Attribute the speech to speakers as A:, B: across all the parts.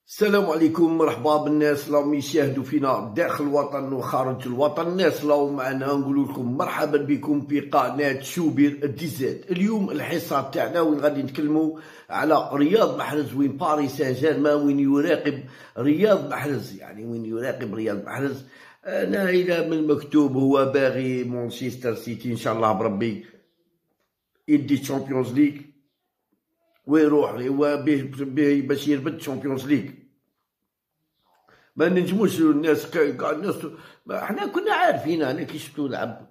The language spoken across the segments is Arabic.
A: السلام عليكم، مرحبا بالناس راهم يشاهدوا فينا داخل الوطن وخارج الوطن. الناس راهم معنا نقول لكم مرحبا بكم في قناه شوبير ديزاد. اليوم الحصه تاعنا وين غادي نتكلموا على رياض محرز، وين باريس سان جيرمان وين يراقب رياض محرز، يعني وين يراقب رياض محرز. انا الى من مكتوب هو باغي مانشستر سيتي ان شاء الله بربي يدي تشامبيونز ليغ ويروح هو باش يربط تشامبيونز ليغ. ما نجموش الناس كاع الناس حنا كنا عارفين. انا كي شفتو لعب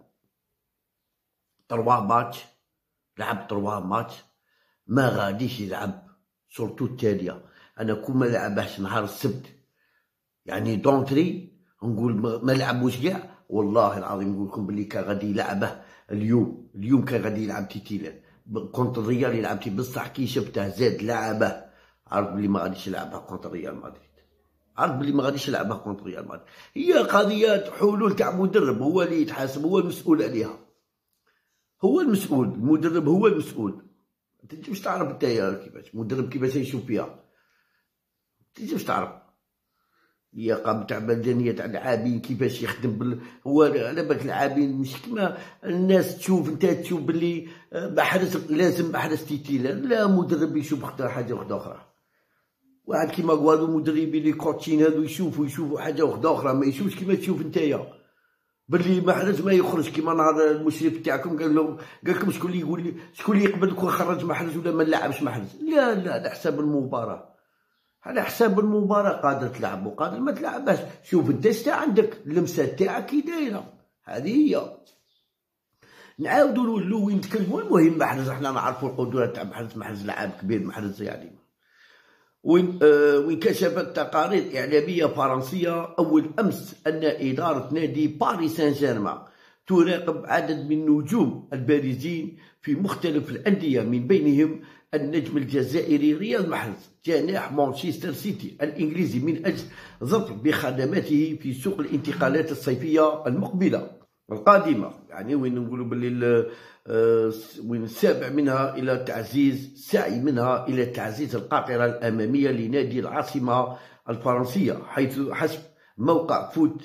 A: 3 ماتش، لعب 3 ماتش ما غاديش يلعب سورتو التالية. انا كون ما لعبهش نهار السبت يعني دونتري نقول ما لعبوش كاع، والله العظيم نقول لكم بلي كان غادي يلعبه اليوم كان غادي يلعب تيتيلان كونتر الريال. يلعب بصح كي شفته زاد لعبه، عرف بلي ما غاديش يلعبها كونتر ريال مدريد، عرف بلي ما غاديش يلعبها كونتر ريال مدريد. هي قضيه حلول تاع مدرب، هو اللي يتحاسب، هو المسؤول عليها، هو المسؤول، المدرب هو المسؤول. ما تنجمش تعرف نتايا كيفاش مدرب كيفاش يشوف فيها، ما تنجمش تعرف. هي قام تاع بدنيه تاع اللاعبين كيفاش يخدم هو على بالك اللاعبين مش كما الناس تشوف. انت تشوف باللي محرز لازم محرز تيتيلان، لا مدرب يشوف حاجه وحده اخرى. واحد كيما هادو مدربين لي كوتشين هادو يشوفوا حاجه وحده اخرى، ما يشوفش كيما تشوف نتايا باللي محرز ما يخرج. كيما نهار المشرف تاعكم قال لكم شكون اللي يقول لي شكون اللي يقبل لكم خرج محرز ولا ما نلعبش محرز. لا على حساب المباراه، على حساب المباراه قادر تلعب وقادر ما تلعبهاش. شوف انت شتا عندك اللمسه تاعك كي دايره، هذه هي. نعاودوا نولوا وين نتكلموا. المهم محرز احنا نعرفوا القدرات تاع محرز لاعب كبير محرز يعني. وين كشفت تقارير إعلامية فرنسية أول أمس أن إدارة نادي باريس سان جيرمان تراقب عدد من النجوم البارزين في مختلف الأندية، من بينهم النجم الجزائري رياض محرز جناح مانشستر سيتي الإنجليزي، من أجل ظفر بخدماته في سوق الانتقالات الصيفية القادمة. يعني وين نقولوا باللي وين السابع منها إلى تعزيز سعي منها إلى تعزيز القاطرة الأمامية لنادي العاصمة الفرنسية، حيث حسب موقع فوت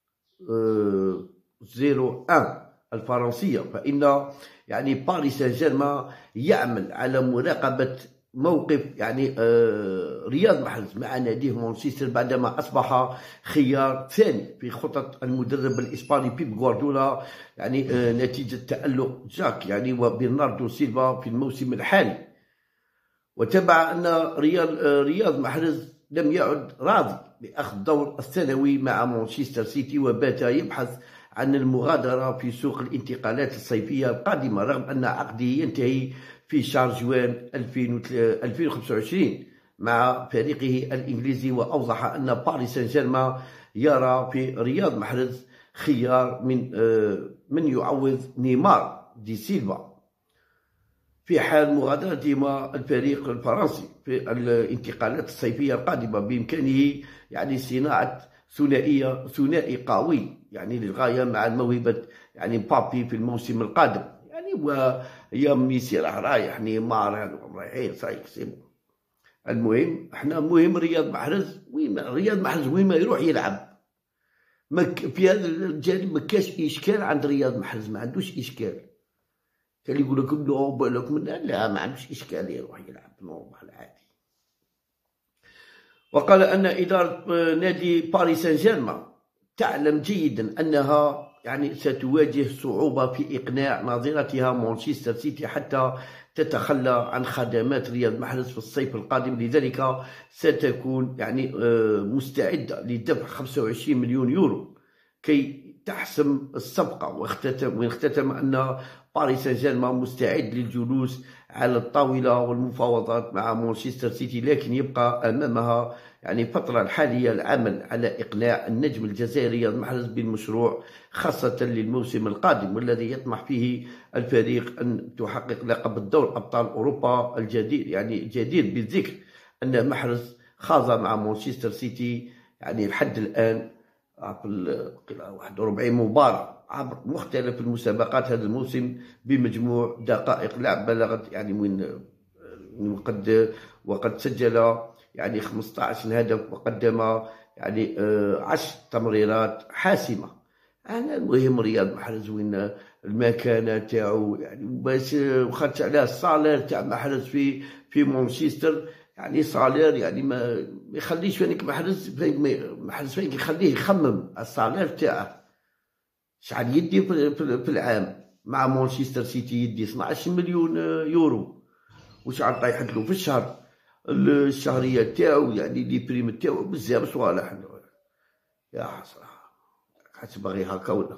A: 01 الفرنسية فإن يعني باريس سان جيرمان يعمل على مراقبة موقف يعني رياض محرز مع ناديه مانشستر، بعدما أصبح خيار ثاني في خطط المدرب الإسباني بيب غوارديولا، يعني نتيجة تألق جاك يعني وبرناردو سيلفا في الموسم الحالي. وتبع أن رياض محرز لم يعد راضي بأخذ الدور الثانوي مع مانشستر سيتي، وبات يبحث عن المغادرة في سوق الانتقالات الصيفية القادمة، رغم أن عقده ينتهي في شهر جوان 2025 مع فريقه الإنجليزي. وأوضح أن باريس سان جيرمان يرى في رياض محرز خيار من يعوض نيمار دي سيلفا في حال مغادرته مع الفريق الفرنسي في الانتقالات الصيفية القادمة. بإمكانه يعني صناعة ثنائي قوي يعني للغاية مع الموهبة يعني مبابي في الموسم القادم. يعني ويا ميسي رايح، نيمار رايحين سيبو. المهم احنا مهم رياض محرز وين ما يروح يلعب. في هذا الجانب ما كاش اشكال عند رياض محرز، ما عندوش اشكال. كان يقول لكم لا بالك من لا، ما عندوش اشكال يروح يلعب نورمال عادي. وقال أن إدارة نادي باريس سان جيرمان تعلم جيدا أنها يعني ستواجه صعوبة في إقناع ناظرتها مانشستر سيتي حتى تتخلى عن خدمات رياض محرز في الصيف القادم، لذلك ستكون يعني مستعدة لدفع 25 مليون يورو كي تحسم الصفقة. واختتم أن باريس سان جيرمان مستعد للجلوس على الطاولة والمفاوضات مع مانشستر سيتي، لكن يبقى أمامها يعني الفترة الحالية العمل على إقناع النجم الجزائري رياض محرز بالمشروع، خاصة للموسم القادم والذي يطمح فيه الفريق أن تحقق لقب الدور أبطال أوروبا الجديد. يعني جدير بالذكر أن محرز خاض مع مانشستر سيتي يعني لحد الآن 41 مباراة عبر مختلف المسابقات هذا الموسم بمجموع دقائق لعب بلغت يعني وقد سجل يعني 15 هدف وقدم يعني 10 تمريرات حاسمة. أنا المهم رياض محرز وين المكانة تاعو، يعني باش خدت عليه الصالير تاع محرز في مانشستر، يعني صالير يعني ما يخليش فينك محرز فينك يخليه يخمم الصالير تاعه. شحال يدي في العام مع مانشستر سيتي؟ يدي 12 مليون يورو. وشحال طايحت له في الشهر الشهرية تاعو، يعني لي بريم تاعو بزاف صوالح. يا حسرة، حسب باغي هاكا ولا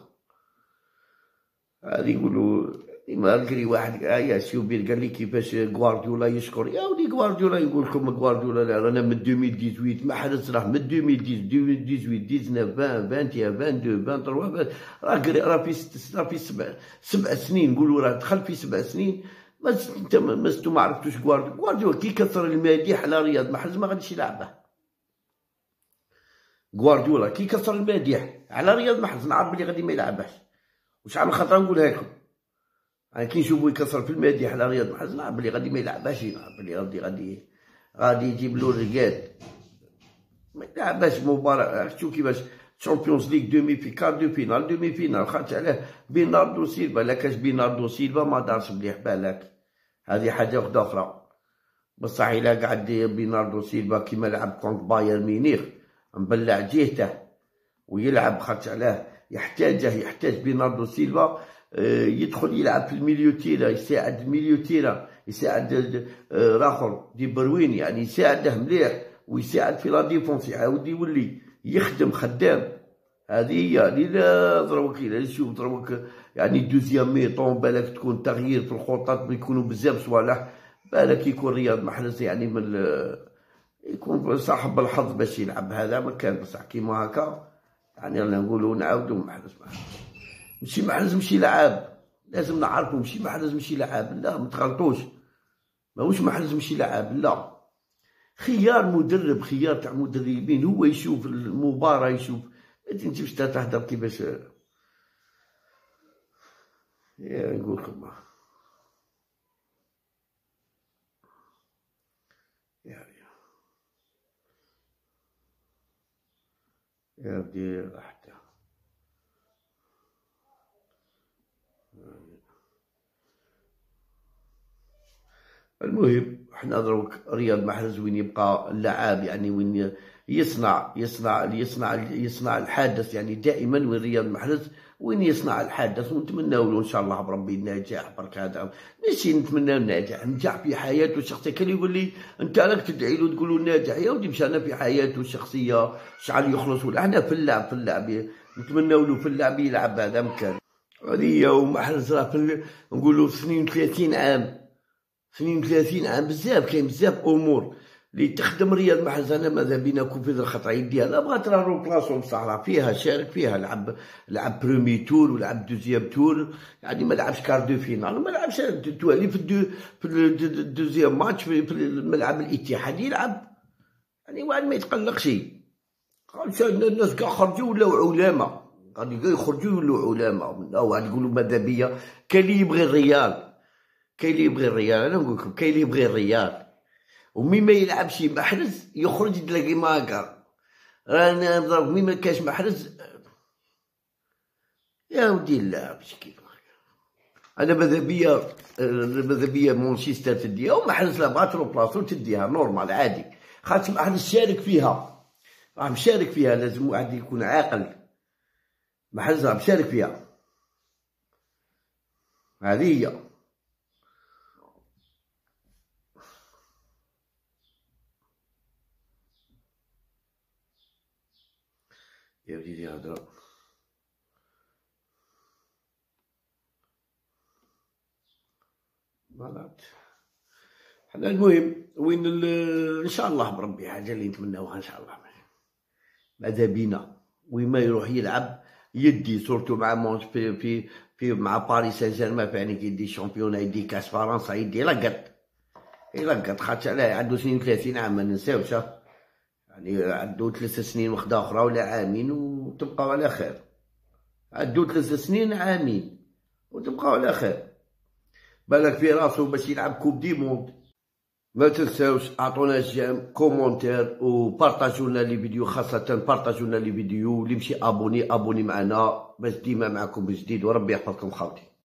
A: هادي يقولوا مالغري واحد يا شوبير قال لي كيفاش غوارديولا يشكر. يا ودي غوارديولا يقول لكم غوارديولا لا رانا من 2018 محرز، راه من 2018 2019 20 20 22 23 راه في 7 سنين. نقولوا راه دخل في 7 سنين. انت ما عرفتوش غوارديولا كي كثر المديح على رياض محرز ما غاديش يلعبه. غوارديولا كي كثر المديح على رياض محرز نعرف بلي غادي ما يلعبهاش. وشحال من خطره نقولها لكم، يعني كي نشوفو يكسر في الماديح على رياض محرز نعرف بلي غادي ما يلعبهاش، نعرف بلي غادي يجيب له الرقاد ما يلعبهاش مباراة. شوف كيفاش تشامبيونز ليغ دومي في كار دو فينال دومي فينال خاطر عليه بيناردو سيلفا. لا كاش بيناردو سيلفا ما دارش مليح بالك، هذه حاجة وحدة أخرى. بصح إلا قعد بيناردو سيلفا كيما لعب كونت بايرن ميونخ مبلع جهته ويلعب، خاطر عليه يحتاج بيناردو سيلفا يدخل يلعب في الميليو تيرا، يساعد الميليو تيرا، يساعد راخر دي بروين، يعني يساعده مليح ويساعد في لا ديفونس، يعاود يولي يخدم خدام. هذه هي اللي لا دروك إلا نشوف دروك يعني دوزيام ميطون بالك تكون تغيير في الخطط، يكونوا بزاف صوالح. بالك يكون رياض محرز يعني من يكون صاحب الحظ باش يلعب. هذا ما كان بصح كيما هكا يعني رانا نقولوا نعاودوا محرز ماشي محرز ماشي لعاب، لازم نعرفوا ماشي محرز ماشي لعاب، لا ما تغلطوش، ماهوش محرز ماشي لعاب، لا. خيار مدرب، خيار تاع مدربين، هو يشوف المباراة يشوف. ما تجيبش تهدر كيفاش يا نقول لكم يا ودي راحته. المهم حنا دروك رياض محرز وين يبقى اللعاب، يعني وين يصنع الحادث، يعني دائما وين رياض محرز وين يصنع الحادث. ونتمناو له ان شاء الله بربي النجاح. برك هذا ماشي نتمنى النجاح، نجح في حياته الشخصيه. كان يقول لي انت راك تدعي له تقول له ناجح، يا ودي مشى انا في حياته الشخصيه شحال يخلص، ولا احنا في اللعب نتمناو له في اللعب يلعب. هذا مكان هذه ومحرز راه نقولوا في 32 عام 32 عام بزاف، كاين بزاف امور اللي تخدم رياض محرز. انا ماذا بينا كون الخطره يديها لا بغات راه روبلاسون بصح راه فيها شارك فيها، لعب برومي تور ولعب دوزيام تور، يعني ما لعبش كار دو فينال، ما لعبش توالي في الدوزيام ماتش في الملعب الاتحادي يلعب، يعني واحد ما يتقلقش. الناس كاع خرجوا ولاو علامه، غادي يخرجوا يولوا علامه. واحد يقولوا ماذا بيا، كاين اللي يبغي الريال، كاين اللي يبغي الريال، انا نقول لكم كاين اللي يبغي الريال ومي ما يلعبش محرز يخرج تلاقي ماكر. رانا نضرب مي ما كاش محرز يا ودي لا باش كيف. انا ماذا بيا مانشستر تديها ومحرز لا بغات روبلاسو تديها نورمال عادي، خاطر محرز شارك فيها، راه مشارك فيها، لازم واحد يكون عاقل. محرز راه مشارك فيها، هذه هي. يا وليدي هضره مالات حنا. المهم وين ان شاء الله بربي حاجه اللي نتمناوها ان شاء الله. ماذا بينا وين ما يروح يلعب يدي سورتو مع مونش في مع باريس سان جيرمان، يعني يدي شامبيون، يدي كاس فرنسا، يدي يلقط خاطر علاه عنده 32 عام ما ننساوش، يعني عنده 3 سنين وحده اخرى ولا عامين وتبقاو على خير. عنده 3 سنين عامين وتبقاو على خير. بالك في راسو باش يلعب كوب دي موند ما تنساوش اعطونا جيم كومونتير وبارطاجوا لنا لي فيديو، خاصة بارطاجوا لنا لي فيديو. اللي مشي ابوني معنا باش ديما معكم بجديد، وربي يحفظكم خاوتي.